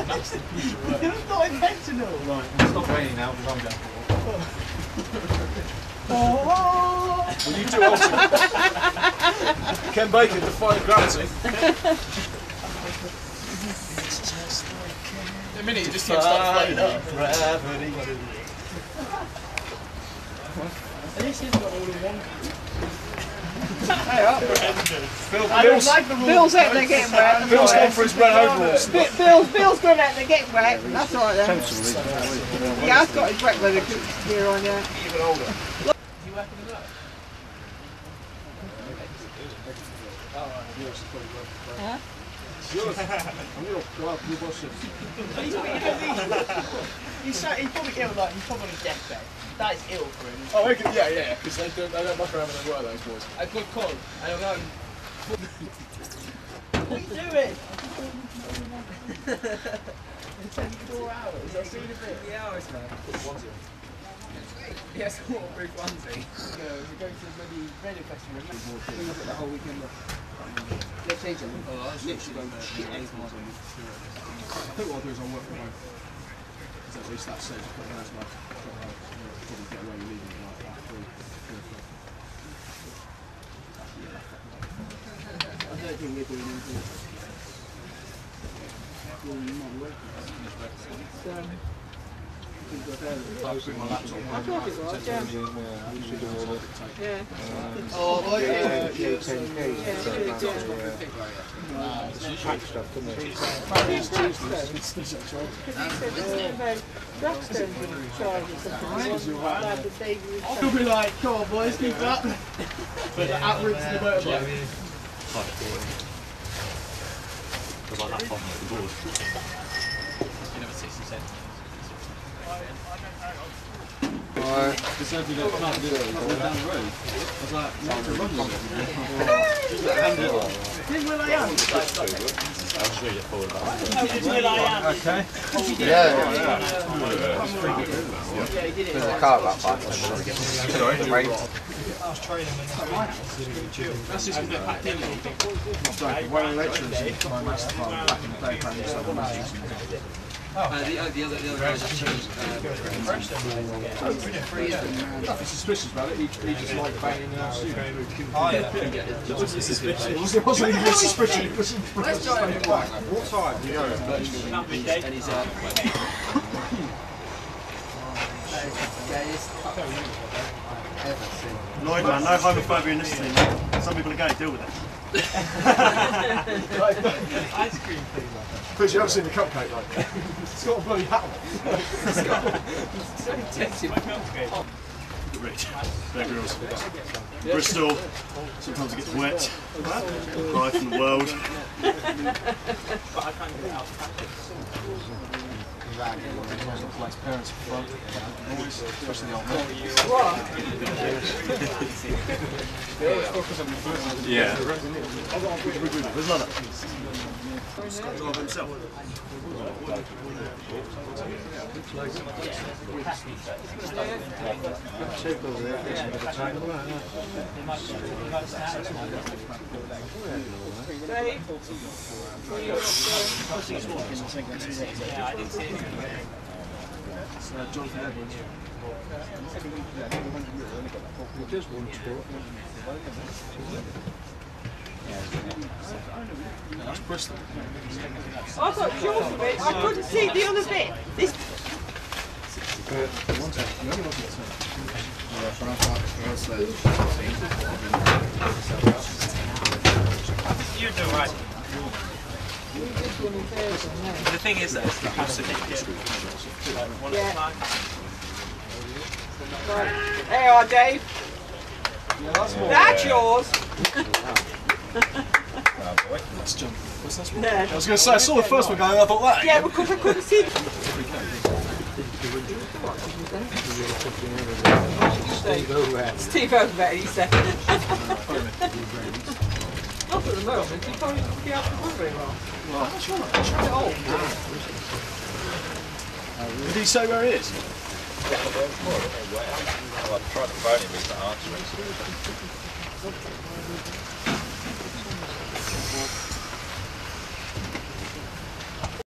It was not intentional. Right, it's not raining now because I'm going for a walk. Oh! Will you do ultimate? Ken Bacon defying gravity. In a minute you just see him start floating up. Gravity. At least he's got all in one. Hey up. Bill's out there getting wet. Bill's gone for his red overalls. Bill's gone out there getting wet. That's all right then. Yeah, I've got his wet weather gear on, yeah. Even older. Is he working as well? Huh? He's probably ill, like he's probably on his deathbed. That is ill for him. Oh, okay, yeah, because they don't muck around when they work, those boys. A good call. I don't know. What are you doing? It's 24 hours. I've seen a bit. Yeah, hours, man. Yes, waterproof onesie. We go to maybe radio festival. We look at the whole weekend. Let's change it. Oh, that's literally going to shit. I think what I'll do is I'll work from home. Because at least that saves a couple of hours like probably get away with leaving at like 3 o'clock. I don't think we're doing anything. I'll bring my laptop. I thought it was, yeah. Yeah. Oh, boy. I'll be like, come on boys, keep it up. But outwards in the motorbike. Because like that pop on the board. You never 60 cents. Decided to can't do it down the road. I was like, let's run with it. Didn't Will I Am? I'll show you forward about that. Oh, did Will I Am? Okay. Yeah, Yeah, he did it. there's a car about 5 minutes. Sorry? Rain. That's just because they're packed in. Sorry, one of the lecturers in my master file back in the day apparently used to have a master's. The other guys have changed. Nothing suspicious about it, he just liked banging in our student. It wasn't suspicious. It wasn't even suspicious, it was What time do you go? And he's Lloyd, man, no homophobia in this thing. Some people are gay, deal with it. Ice cream thing. Because you haven't seen the cupcake, like. It's got a bloody hat on. Rich, Bear Grylls. Bristol, sometimes it gets wet. Cry from the world. Parents front, always, especially the old men. Yeah. Where's Lana? Scott drive himself. Jonathan Edwards. Just one sport. That's Bristol. I got yours of it. I couldn't see the other bit. This. You're doing right. The thing is, though, it's the Pacific. Yeah. There you are, Dave. Yeah, that's more. That's yours. That's John. What's that one? No. I was going to say, I saw the first one going and I thought that. Yeah, because I couldn't see. Steve Overbeck, he said. Not at the moment, he probably won't be able to run very well. Did he say where he is? I tried to phone him, he's not answering.